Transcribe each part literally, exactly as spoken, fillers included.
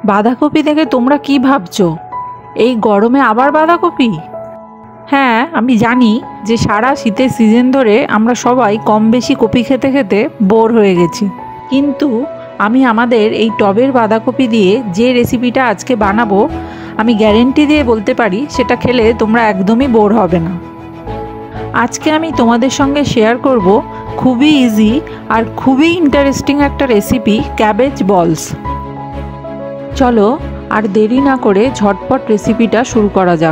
বাঁধাকপি দেখে তোমরা কি ভাবছো? এই গরমে আবার বাঁধাকপি? হ্যাঁ, আমি জানি যে সারা শীতের সিজন ধরে আমরা সবাই কম বেশি কপি খেতে খেতে বোর হয়ে গেছি, কিন্তু আমি আমাদের এই টবের বাঁধাকপি দিয়ে যে রেসিপিটা আজকে বানাবো, আমি গ্যারেন্টি দিয়ে বলতে পারি সেটা খেলে তোমরা একদমই বোর হবে না। আজকে আমি তোমাদের সঙ্গে শেয়ার করব খুবই ইজি আর খুবই ইন্টারেস্টিং একটা রেসিপি, ক্যাবেজ বলস। চলো আর দেরি না করে ঝটপট রেসিপিটা শুরু করা যাক।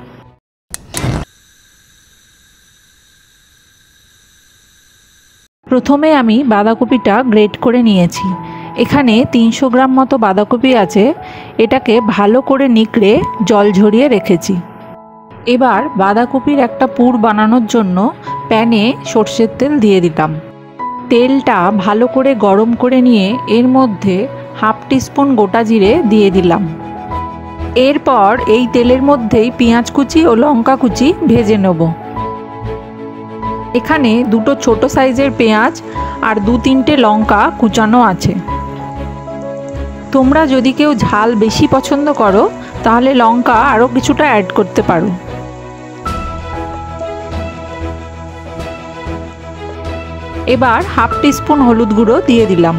প্রথমে আমি বাঁধাকপিটা গ্রেট করে নিয়েছি। এখানে তিনশো গ্রাম মতো বাঁধাকপি আছে। এটাকে ভালো করে নিকড়ে জল ঝরিয়ে রেখেছি। এবার বাঁধাকপির একটা পুর বানানোর জন্য প্যানে সর্ষের তেল দিয়ে দিলাম। তেলটা ভালো করে গরম করে নিয়ে এর মধ্যে হাফ টিস্পুন গোটা জিরে দিয়ে দিলাম। এরপর এই তেলের মধ্যেই পেঁয়াজ কুচি ও লঙ্কা কুচি ভেজে নেব। এখানে দুটো ছোট সাইজের পেঁয়াজ আর দু তিনটে লঙ্কা কুচানো আছে। তোমরা যদি কেউ ঝাল বেশি পছন্দ করো তাহলে লঙ্কা আরও কিছুটা অ্যাড করতে পারো। এবার হাফ টিস্পুন হলুদ গুঁড়ো দিয়ে দিলাম।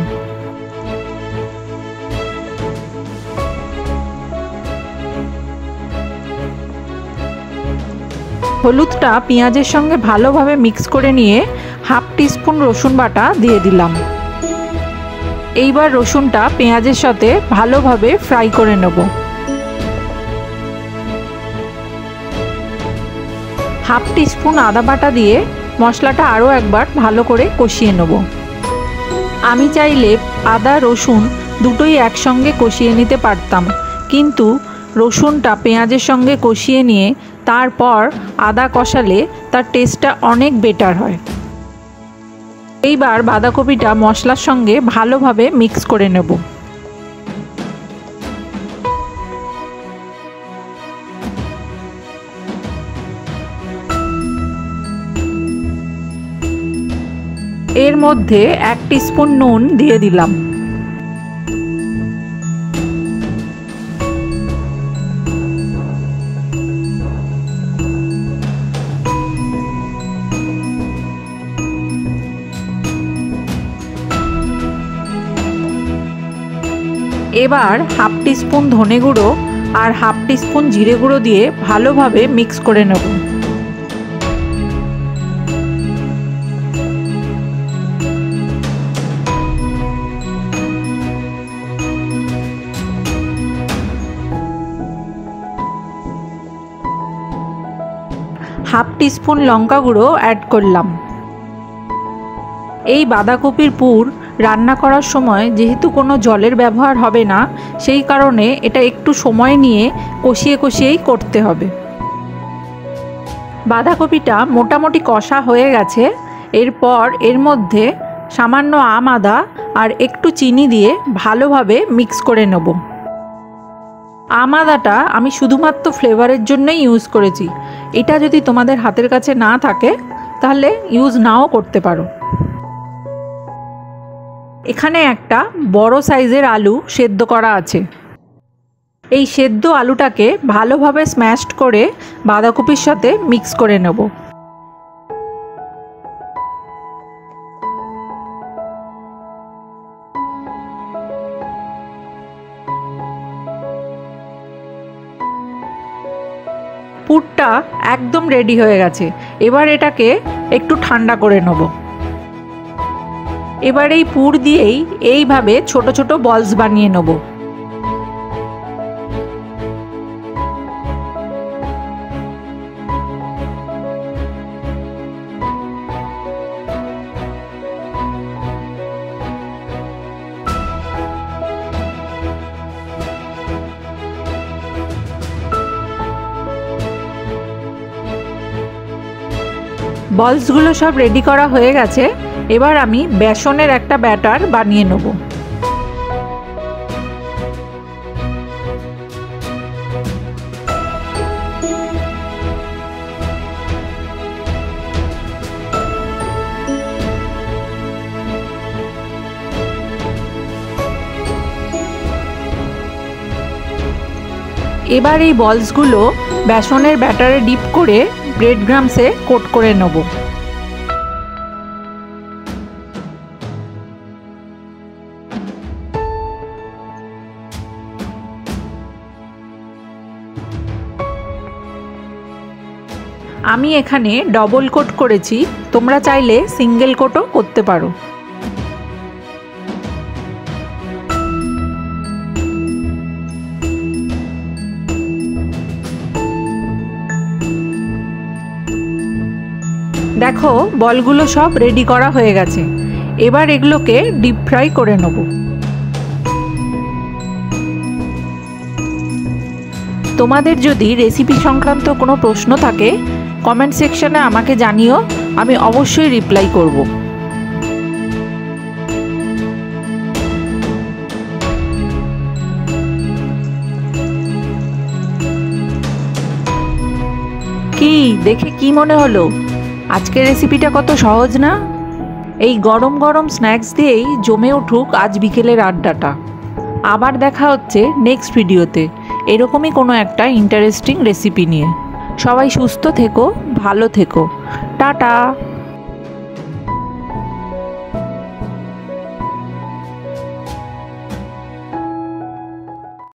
হলুদটা পেঁয়াজের সঙ্গে ভালোভাবে মিক্স করে নিয়ে হাফ টিস্পুন রসুন বাটা দিয়ে দিলাম। এইবার রসুনটা পেঁয়াজের সাথে ভালোভাবে ফ্রাই করে নেব। হাফ টিস্পুন আদা বাটা দিয়ে মশলাটা আরও একবার ভালো করে কষিয়ে নেব। আমি চাইলে আদা রসুন দুটোই একসঙ্গে কষিয়ে নিতে পারতাম, কিন্তু রসুনটা পেঁয়াজের সঙ্গে কষিয়ে নিয়ে তারপর আদা কষালে তার টেস্টটা অনেক বেটার হয়। এইবার বাঁধাকপিটা মশলার সঙ্গে ভালোভাবে মিক্স করে নেব। এর মধ্যে এক টিস্পুন নুন দিয়ে দিলাম। এবার হাফ টিস্পুন ধনে গুঁড়ো আর হাফ টিস্পুন জিরে গুঁড়ো দিয়ে ভালোভাবে মিক্স করে নেব। হাফ টিস্পুন লঙ্কা গুঁড়ো অ্যাড করলাম। এই বাঁধাকপির পুর রান্না করার সময় যেহেতু কোনো জলের ব্যবহার হবে না, সেই কারণে এটা একটু সময় নিয়ে কষিয়ে কষিয়েই করতে হবে। বাঁধাকপিটা মোটামুটি কষা হয়ে গেছে। এরপর এর মধ্যে সামান্য আম আদা আর একটু চিনি দিয়ে ভালোভাবে মিক্স করে নেব। আম আদাটা আমি শুধুমাত্র ফ্লেভারের জন্যই ইউজ করেছি। এটা যদি তোমাদের হাতের কাছে না থাকে তাহলে ইউজ নাও করতে পারো। এখানে একটা বড় সাইজের আলু সেদ্ধ করা আছে। এই সেদ্ধ আলুটাকে ভালোভাবে স্ম্যাশড করে বাঁধাকপির সাথে মিক্স করে নেব। পুরটা একদম রেডি হয়ে গেছে। এবার এটাকে একটু ঠান্ডা করে নেব। এবার এই পুর দিয়েই এইভাবে ছোট ছোট বলস বানিয়ে নেব। বলসগুলো সব রেডি করা হয়ে গেছে। এবার আমি বেসনের একটা ব্যাটার বানিয়ে নেব। এবার এই বলসগুলো বেসনের ব্যাটারে ডিপ করে ব্রেড ক্রাম্বসে কোট করে নেব। আমি এখানে ডবল কোট করেছি, তোমরা চাইলে সিঙ্গেল কোটও করতে পারো। দেখো বলগুলো সব রেডি করা হয়ে গেছে, এবার এগুলোকে ডিপ ফ্রাই করে নেব। তোমাদের যদি রেসিপি সংক্রান্ত কোনো প্রশ্ন থাকে কমেন্ট সেকশনে আমাকে জানিও, আমি অবশ্যই রিপ্লাই করব। কি দেখে কি মনে হলো? আজকের রেসিপিটা কত সহজ না? এই গরম গরম স্ন্যাক্স দিয়েই জমে উঠুক আজ বিকেলের আড্ডাটা। আবার দেখা হচ্ছে নেক্সট ভিডিওতে এরকমই কোনো একটা ইন্টারেস্টিং রেসিপি নিয়ে। সবাই সুস্থ থেকো, ভালো থেকো, টাটা।